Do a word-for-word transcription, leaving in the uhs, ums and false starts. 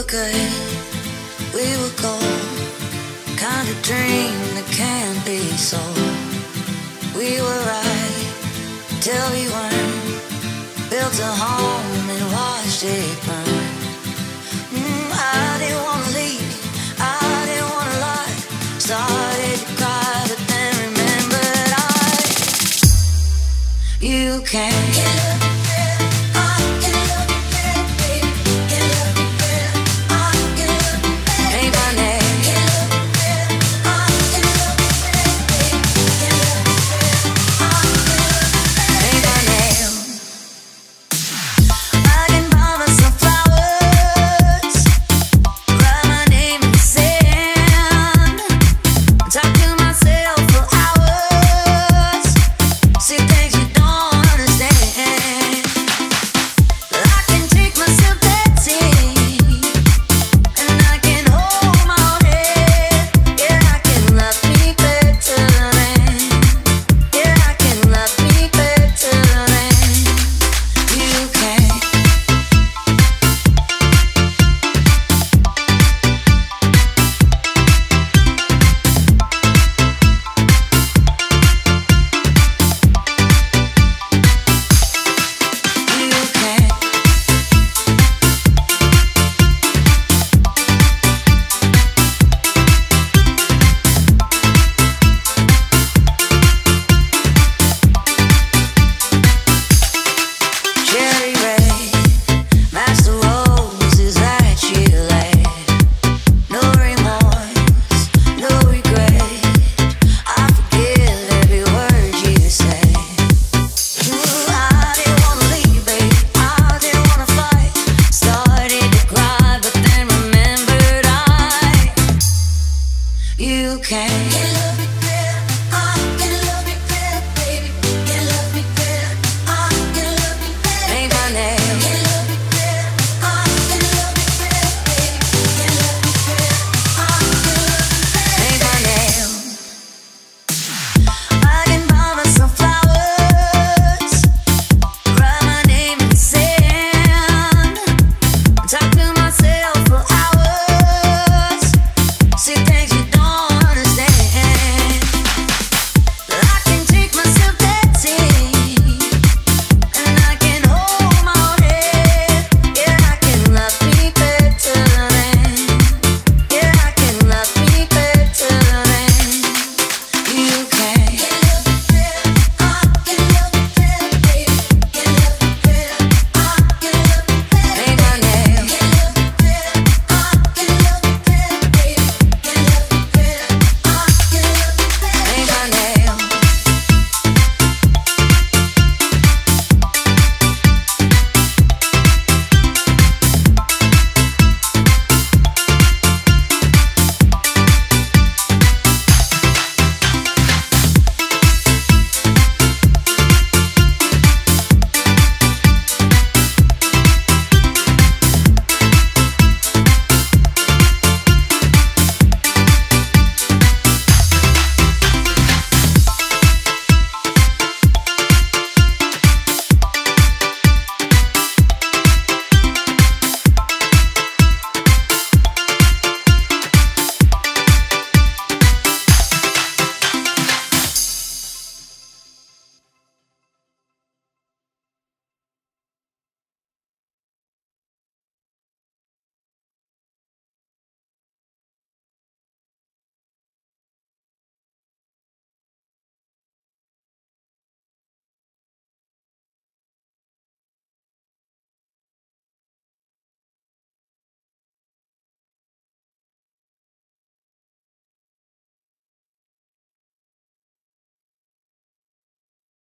good, we were gold, kind of dream that can't be sold. We were right till we weren't, built a home and watched it burn. mm, I didn't want to leave, I didn't want to lie, started to cry but then remembered I, you can't